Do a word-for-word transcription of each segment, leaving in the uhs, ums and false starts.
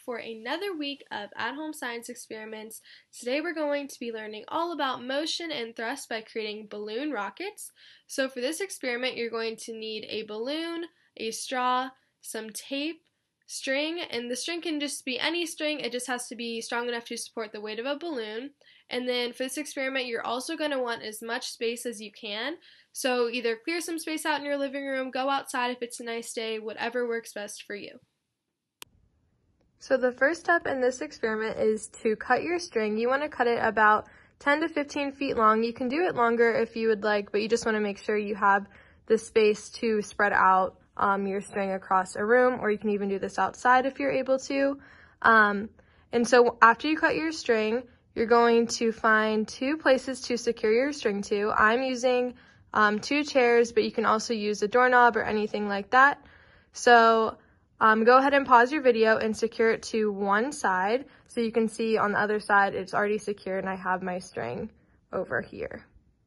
for another week of at-home science experiments. Today we're going to be learning all about motion and thrust by creating balloon rockets. So for this experiment, you're going to need a balloon, a straw, some tape, string, and the string can just be any string. It just has to be strong enough to support the weight of a balloon. And then for this experiment, you're also going to want as much space as you can. So either clear some space out in your living room, go outside if it's a nice day, whatever works best for you. So the first step in this experiment is to cut your string. You want to cut it about ten to fifteen feet long. You can do it longer if you would like, but you just want to make sure you have the space to spread out um, your string across a room, or you can even do this outside if you're able to. Um, and so after you cut your string, you're going to find two places to secure your string to. I'm using um, two chairs, but you can also use a doorknob or anything like that. So um, go ahead and pause your video and secure it to one side. So you can see on the other side it's already secured and I have my string over here.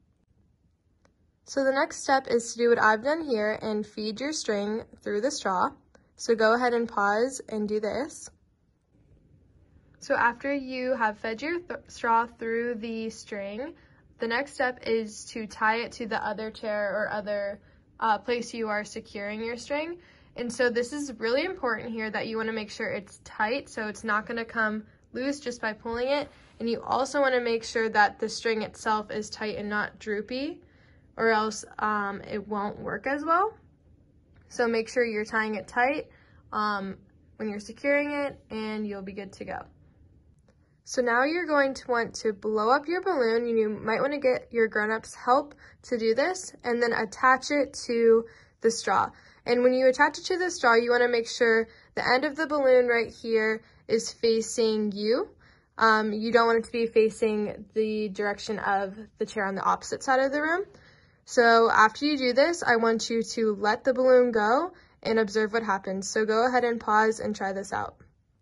So the next step is to do what I've done here and feed your string through the straw. So go ahead and pause and do this. So after you have fed your th straw through the string, the next step is to tie it to the other chair or other uh, place you are securing your string. And so this is really important here that you want to make sure it's tight so it's not going to come loose just by pulling it. And you also want to make sure that the string itself is tight and not droopy, or else um, it won't work as well. So make sure you're tying it tight um, when you're securing it, and you'll be good to go. So now you're going to want to blow up your balloon. You might want to get your grown-ups help to do this, and then attach it to the straw. And when you attach it to the straw, you want to make sure the end of the balloon right here is facing you. Um, you don't want it to be facing the direction of the chair on the opposite side of the room. So after you do this, I want you to let the balloon go and observe what happens. So go ahead and pause and try this out.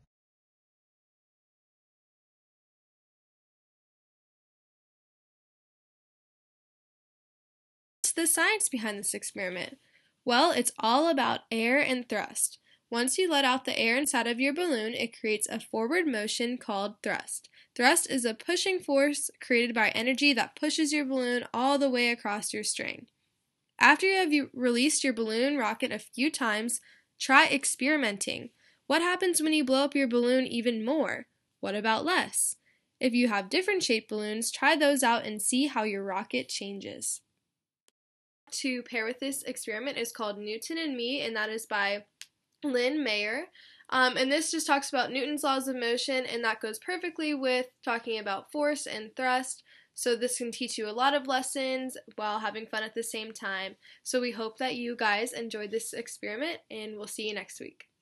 What's the science behind this experiment? Well, it's all about air and thrust. Once you let out the air inside of your balloon, it creates a forward motion called thrust. Thrust is a pushing force created by energy that pushes your balloon all the way across your string. After you have released your balloon rocket a few times, try experimenting. What happens when you blow up your balloon even more? What about less? If you have different shaped balloons, try those out and see how your rocket changes. To pair with this experiment is called Newton and Me, and that is by Lynn Mayer. Um, and this just talks about Newton's laws of motion, and that goes perfectly with talking about force and thrust. So this can teach you a lot of lessons while having fun at the same time. So we hope that you guys enjoyed this experiment, and we'll see you next week.